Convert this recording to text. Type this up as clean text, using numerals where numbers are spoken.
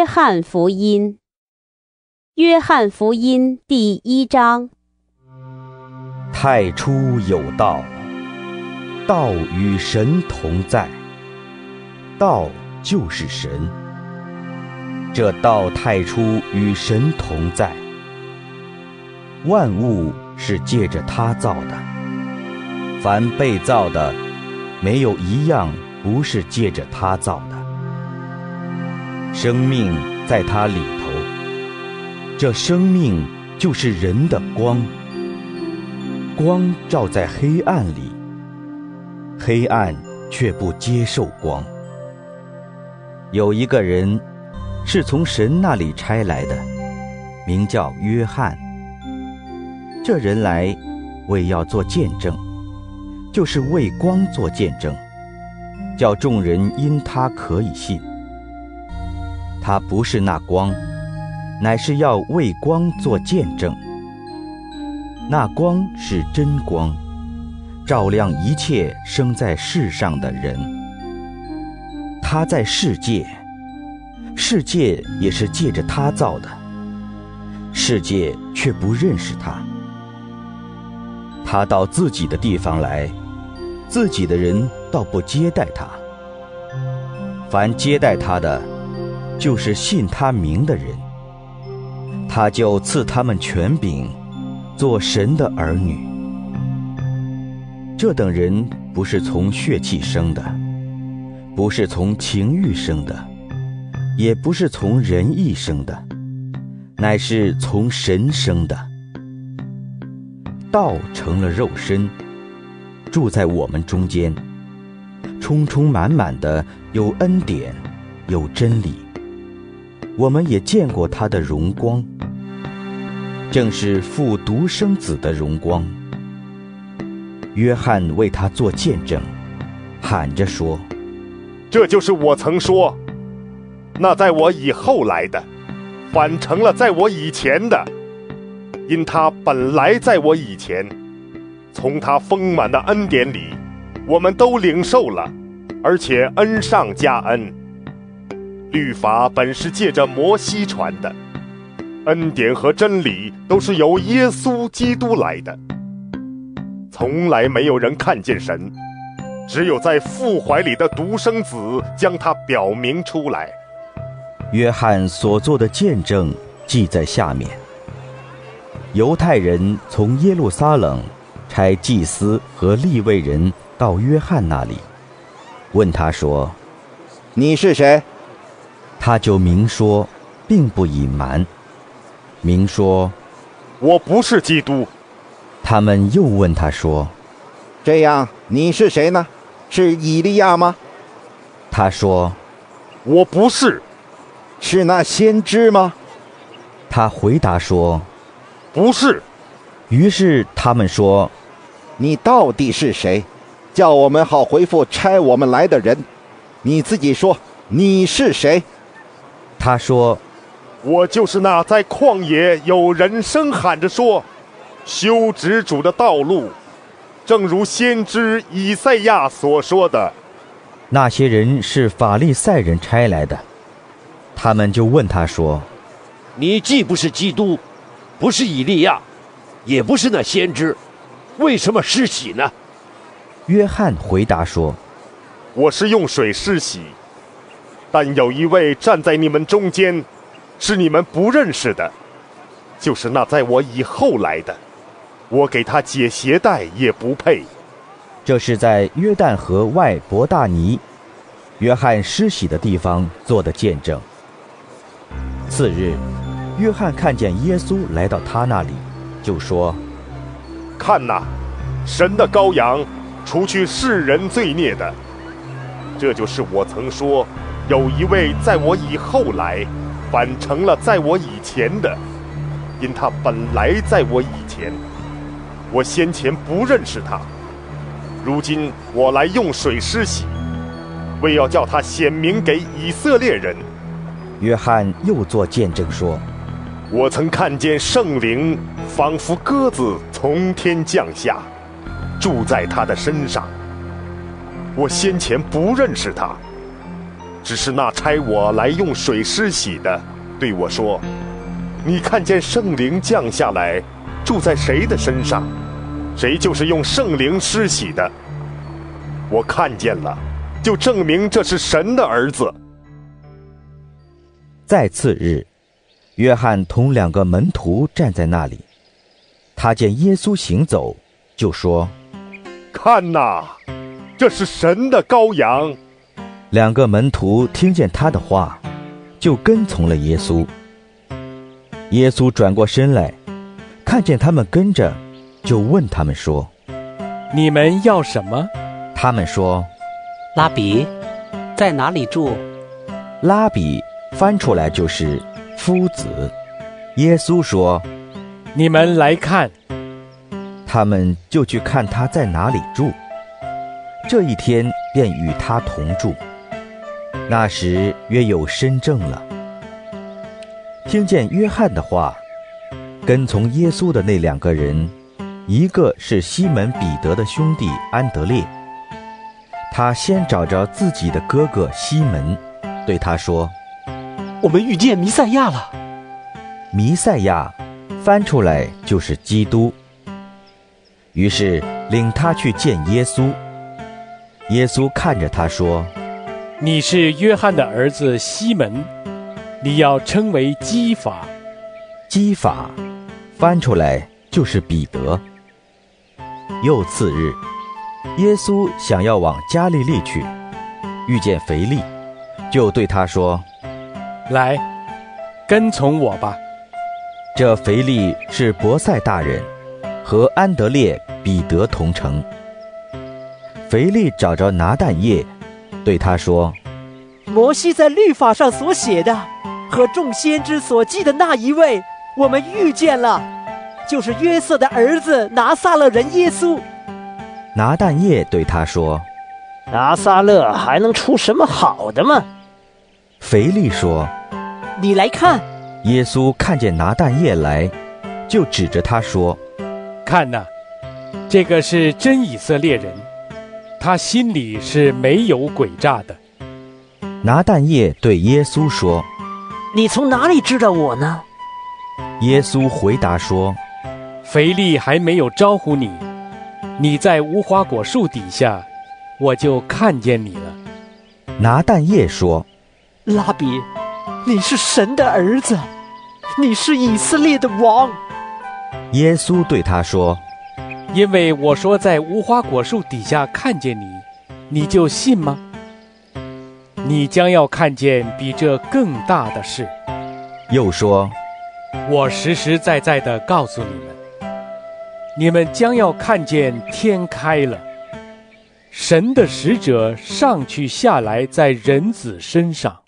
翰福音。约翰福音第1章。 太初有道，道与神同在，道就是神。这道太初与神同在，万物是借着他造的，凡被造的，没有一样不是借着他造的。生命在他里头，这生命就是人的光，光照在黑暗里，黑暗却不接受光。有一个人是从神那里差来的，名叫约翰。这人来为要做见证，就是为光做见证，叫众人因他可以信。他不是那光，乃是要为光做见证。那光是真光，照亮一切生在世上的人。他在世界，世界也是借着他造的，世界却不认识他。他到自己的地方来，自己的人倒不接待他。凡接待他的，就是信他名的人，他就赐他们权柄，做神的儿女。这等人不是从血气生的，不是从情欲生的，也不是从人意生的，乃是从神生的。道成了肉身，住在我们中间，充充满满的有恩典，有真理。我们也见过他的荣光，正是父独生子的荣光。约翰为他做见证，喊着说： 这就是我曾说，那在我以后来的，反成了在我以前的，因他本来在我以前。从他丰满的恩典里，我们都领受了，而且恩上加恩。律法本是借着摩西传的，恩典和真理都是由耶稣基督来的。从来没有人看见神，只有在父怀里的独生子将他表明出来。 约翰所做的见证记在下面。犹太人从耶路撒冷差祭司和利未人到约翰那里，问他说： 你是谁？ 他就明说，并不隐瞒，明说： 我不是基督。 他们又问他说： 这样你是谁呢？是以利亚吗？ 他说： 我不是。 是那先知吗？ 他回答说： 不是。 于是他们说： 你到底是谁？叫我们好回复差我们来的人。你自己说，你是谁？ 他说： 我就是那在旷野有人声喊着说，修直主的道路，正如先知以赛亚所说的。 那些人是法利赛人差来的，他们就问他说： 你既不是基督，不是以利亚，也不是那先知，为什么施洗呢？ 约翰回答说： 我是用水施洗，但有一位站在你们中间，是你们不认识的，就是那在我以后来的，我给他解鞋带也不配。 这是在约旦河外伯大尼，约翰施洗的地方做的见证。次日，约翰看见耶稣来到他那里，就说： 看哪，神的羔羊，除去世人罪孽的。这就是我曾说，有一位在我以后来，反成了在我以前的，因他本来在我以前，我先前不认识他。如今我来用水施洗，为要叫他显明给以色列人。 约翰又作见证说： 我曾看见圣灵仿佛鸽子从天降下，住在他的身上。我先前不认识他， 只是那差我来用水施洗的对我说：你看见圣灵降下来，住在谁的身上，谁就是用圣灵施洗的。我看见了，就证明这是神的儿子。 再次日，约翰同2个门徒站在那里，他见耶稣行走，就说： 看哪，这是神的羔羊。 2个门徒听见他的话，就跟从了耶稣。耶稣转过身来，看见他们跟着，就问他们说： 你们要什么？ 他们说： 拉比，在哪里住？ 拉比翻出来就是夫子。耶稣说： 你们来看。 他们就去看他在哪里住。这一天便与他同住。那时约有申正了。听见约翰的话，跟从耶稣的那2个人，一个是西门彼得的兄弟安德烈。他先找着自己的哥哥西门，对他说： 我们遇见弥赛亚了。 弥赛亚翻出来就是基督。于是领他去见耶稣。耶稣看着他说： 你是约翰的儿子西门，你要称为基法。 基法翻出来就是彼得。又次日，耶稣想要往加利利去，遇见腓利，就对他说： 来，跟从我吧。 这腓利是伯赛大人，和安德烈、彼得同城。腓利找着拿但业，对他说： 摩西在律法上所写的和众先知所记的那一位，我们遇见了，就是约瑟的儿子拿撒勒人耶稣。 拿但业对他说： 拿撒勒还能出什么好的吗？ 腓利说： 你来看。 耶稣看见拿但业来，就指着他说： 看哪，这个是真以色列人，他心里是没有诡诈的。 拿但业对耶稣说： 你从哪里知道我呢？ 耶稣回答说： 腓利还没有招呼你，你在无花果树底下，我就看见你了。 拿但业说： 拉比，你是神的儿子，你是以色列的王。 耶稣对他说： 因为我说在无花果树底下看见你，你就信吗？你将要看见比这更大的事。 又说： 我实实在在地告诉你们，你们将要看见天开了，神的使者上去下来在人子身上。